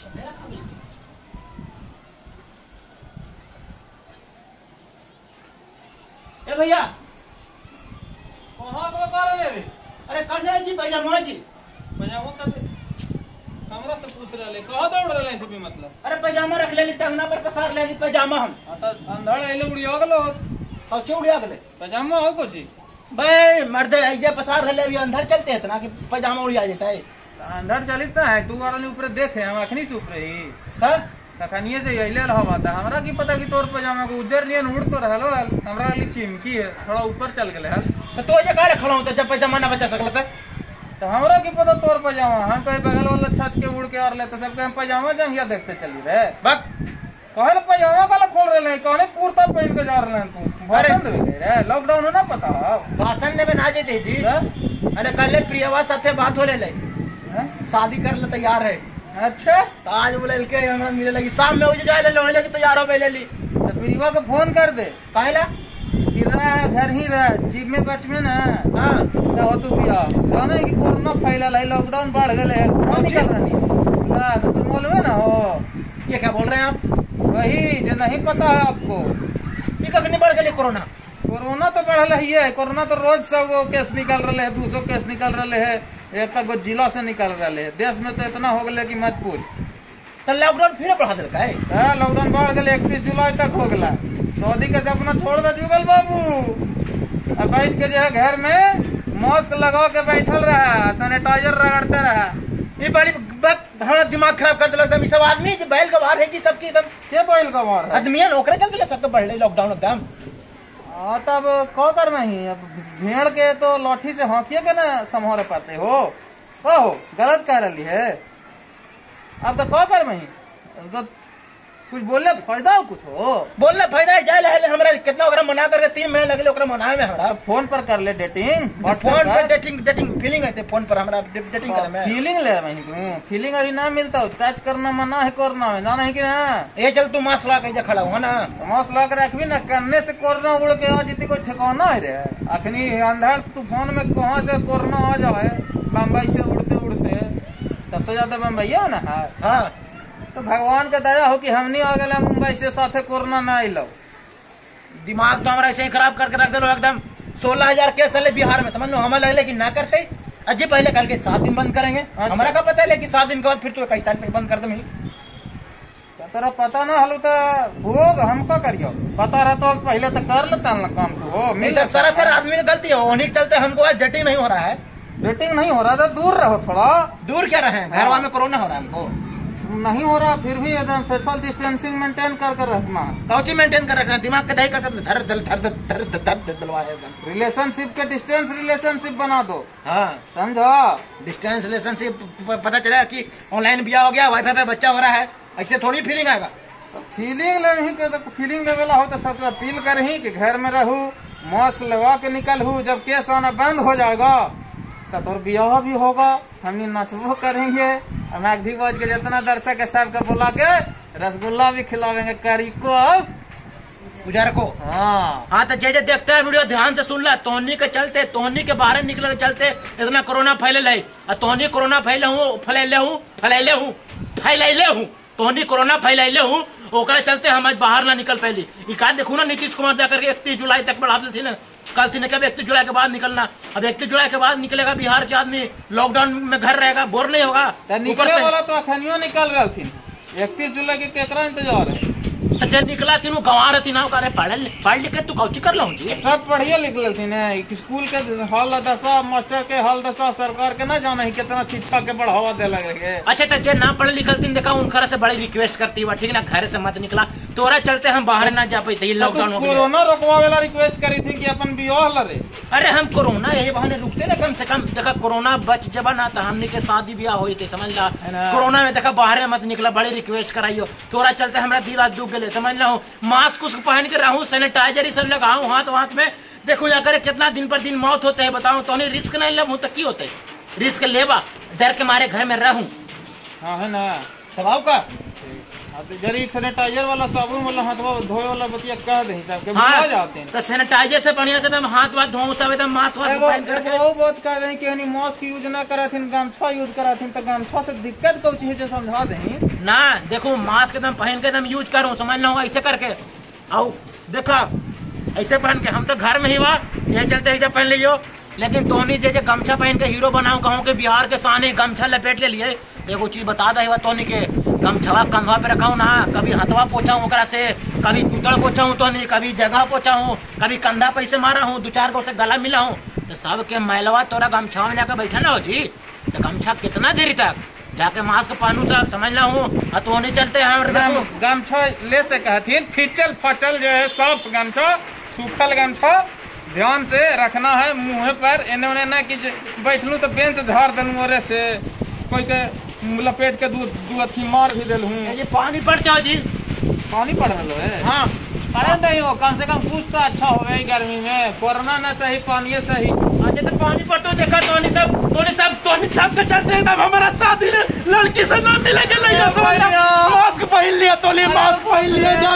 ए भैया कहाँ को कर ले रे? अरे कन्या जी पैजामा जी पैजामा कर दे। हमरा से पूछ रहे कहाँ दौड़ रहे से भी मतलब। अरे पैजामा रख ले टंगना पर पसार ले पैजामा हम आता अंधड़ आइले उड़िया गलो और चौड़िया गले पैजामा हो कुछ भाई मर्द ऐसे पसार ले अभी अंदर चलते हैं इतना कि पैजामा उड़िया जाता है। अंधड़ चलिता है तू और ऊपर देखे हम अखनी से ऊपर ही हाँ तखनिए से अइले हवा था हमरा की पता कि तोर पैजामा को उज्जर नहीं उड़ तो रहलो हमरा लिए चिमकी है थोड़ा ऊपर चल गए हल तो ये कहा खड़ा हूँ जब पैजामा ना बचा सकता तो हमरा की पता तोर पैजामा हम कहीं बगल वाला छत के उड़ के और लेते सबके हम पैजामा जंगिया देखते चली रहे बक कहले पैजामा काला खोल रहे हैं कहने कुर्ता पहन के जा रहे हैं तू भाषण दे रहे लॉकडाउन हो ना पता भाषण देवे ना जेते जी। अरे कल प्रियवा साथे बात हो ले शादी कर ले तैयार है। अच्छा तो आज बोले के हमरा मिले लगी शाम में हो जाए ले लोहे लगी तैयार हो पहले ली तो प्रियवा को फोन कर दे काहेला गिर रहा है घर ही रहा जीप में बच में ना हां क्या हो तू बिया जाने कि कोरोना फैला है लॉकडाउन बढ़ गए है कौन निकल रही ना तो तुम मालूम है ना हो ये क्या बोल रहे हैं आप वही जो नहीं पता है आपको ये कब नहीं बढ़ गई कोरोना कोरोना तो बढ़ रही है कोरोना तो रोज 100 केस निकल रहे हैं 200 केस निकल रहे हैं एक गो जिला से निकल रहे हैं देश में तो इतना हो गए कि मत पूछ तो लॉकडाउन फिर बढ़ा दिलका है लॉकडाउन बढ़ गए 31 जुलाई तक हो गया सऊदी का सपना छोड़ दे जुगल बाबू अब बैठ के जो है घर में मास्क लगा के बैठल रहा सैनिटाइजर रगड़ते रहा ये बड़ी हमारा दिमाग खराब कर दिलक सब आदमी बैल का बाहर है कि सबकी एकदम के बैल का मार आदमी ओकरे चलते सबके बढ़ रही लॉकडाउन एकदम। हाँ तब कौ कर वही अब भेड़ के तो लाठी से हाँकिए के ना संभाल पाते हो गलत कह रही है अब तो कौ कर वही तो कुछ बोलने फायदा हो कुछ हो बोलने फायदा है जाए ले हमरा कितना ओकरा मना करके 3 महीने लगले ओकरा मनावे में हमरा फोन पर कर ले डेटिंग फोन पर डेटिंग फीलिंग है फोन पर हमरा डेटिंग करे में फीलिंग ले वही तू फीलिंग अभी ना मिलता टच करना मना है करना है जाना है कि ना ये चल तू मास्क ला के खड़ा हो ना मास्क ला के रखबी ना करने से कोरोना उड़ के आ जीती कोई ठिकाना है रे अखनी अंधड़ तूफान में कहाँ से कोरोना आ जाए बम्बई से उड़ते उड़ते सबसे ज्यादा बम्बई है ना हाँ तो भगवान का दया हो कि हम नहीं आ गए मुंबई से साथे कोरोना ना आइलो दिमाग तो हमारा ऐसे ही खराब करके रख दिलो एकदम 16,000 केस चले बिहार में समझ लो हमें लगे कि ना करते अजय पहले कल के 7 दिन बंद करेंगे। अच्छा। हमारा क्या पता है कि 7 दिन के बाद फिर तो 21 तारीख तक बंद कर दे तेरा पता ना हलो तो भोग हमको करियो पता रहता तो पहले तो कर लेता ना काम तो हो सरासर आदमी की गलती है उन्हीं के चलते हमको आज डेटिंग नहीं हो रहा है डेटिंग नहीं हो रहा था दूर रहो थोड़ा दूर क्या रहे घरवा में कोरोना हो रहा है हमको नहीं हो रहा फिर भी एकदम सोशल डिस्टेंसिंग मेंटेन करके रखना कौची मेंटेन कर रखना दिमाग का दही कर दलवाए रिलेशनशिप के डिस्टेंस रिलेशनशिप बना दो हाँ समझो डिस्टेंस रिलेशनशिप पता चला कि ऑनलाइन ब्याह हो गया वाईफाई पे बच्चा हो रहा है ऐसे थोड़ी फीलिंग आएगा तो फीलिंग ले तो फीलिंग लेवल हो तो सबसे अपील कर ही कि घर में रहू मास्क लगा के निकल हूँ जब केस आना बंद हो जाएगा तो तोर ब्याह भी होगा हम नचबो करेंगे हम भी बज के जितना दर्शक है सबके बुला के रसगुल्ला भी खिलावेंगे करी को पुजारा को। हाँ तो जैसे देखते हैं वीडियो ध्यान से सुन ला तोहनी के चलते तोहनी के बाहर निकले के चलते इतना कोरोना फैले है और तोहनी कोरोना फैले हूँ तोहनी कोरोना फैले हूँ ओकरे चलते हम आज बाहर ना निकल पैली का देखू ना नीतीश कुमार जाकर के 31 जुलाई तक बढ़ा दी थी ना कल थी ना कब 31 जुलाई के बाद निकलना अब 31 जुलाई के बाद निकलेगा बिहार के आदमी लॉकडाउन में घर रहेगा बोर नहीं होगा निकले वाला तो अखनियो निकल रहा थी 31 जुलाई के केकरा इंतजार है जब निकला थी गंवा रही ना पढ़ लिखे तू कौची कर लो जी सब पढ़िए लिख लेती ना स्कूल के हाल दशा मास्टर के हाल दशा सरकार के ना जाना है कितना शिक्षा के बढ़ावा दे लगे। अच्छा तो जे ना पढ़े लिखल थी देखा उनकर से बड़ी रिक्वेस्ट करती हुआ ठीक ना घर से मत निकला तोरा चलते हम बाहर ना जा पाते लॉकडाउन हो गया कोरोना रोकवा वाला रिक्वेस्ट करी थी कि अपन बियाह लड़े अरे हम कोरोना यही बहाने रुकते ना कम से कम देखा कोरोना बच जबा ना तो हमने के शादी ब्याह हुई थे समझ ला कोरोना में देखा बाहर मत निकला बड़ी रिक्वेस्ट कराइयो तोरा चलते हमारा दिल आज दुख गए समझ लो मास्क उसको पहन के रहूं सैनिटाइजर ही सब लगाऊं हाथ में देखो जाकर कितना दिन पर दिन मौत होते है बताऊं तो रिस्क नहीं लूं तो की होते रिस्क लेवा डर के मारे घर में रहूं। हाँ है ना दबाव का जरी सैनिटाइजर वाला साबुन वाला हाथवा धोए वाला बतिया कह दे सब के हाँ, बुला जाते हैं। तो सैनिटाइजर से बढ़िया से हाथ वाथ धो सब एकदम मास्क वास्क पहन करके। वो बात कह दे कि मास्क यूज ना कराथिन गमछा यूज कराथिन तो गमछा से दिक्कत कौन चीज है समझा दे ना। देखो मास्क एकदम पहन के एकदम यूज करूँ, समझ लो ऐसे करके आओ देखा ऐसे पहन के। हम तो घर में ही हुआ ये चलते ऐसे पहन लियो, लेकिन तोनी जे गमछा पहन के हीरो बनाऊ कहूँ के बिहार के सामने गमछा लपेट ले लिए। देखो चीज बता दे तोनी के गमछवा कंधवा पे रखाऊ ना, कभी हथवा पोछाऊ ओकरा से, कभी कुतड़ पोछाऊ तोनी, कभी जगह पोछाऊ, कभी कंधा पैसे मारा हूँ, 2-4 गो से गला मिला हूँ, तो सब के मैलवा तोरा गमछा में जाकर बैठा ना हो जी। तो गमछा कितना देरी तक जाके मास्क पहनू सब समझ ला हूँ। तो नहीं चलते हैं गमछा ले से कहथिन फिचल फचल जो है सॉफ्ट गमछा, सूखल गमछा ध्यान से रखना है मुँह पर। एने ओने ना कि बैठलू तो बेंच झाड़ दलू ओरे से कोई के लपेट के दू अथी मार भी दिल हूँ। ये पानी पड़ते हो जी, पानी पड़ रहा है। हाँ पड़े नहीं हो, कम से कम कुछ तो अच्छा हो गई गर्मी में, कोरोना न सही पानी सही। अच्छा तो पानी पड़ते हो देखा तोनी सब के चलते एकदम हमारा शादी लड़की से ना मिले के लिए मास्क पहन लिया, तोली मास्क पहन लिया।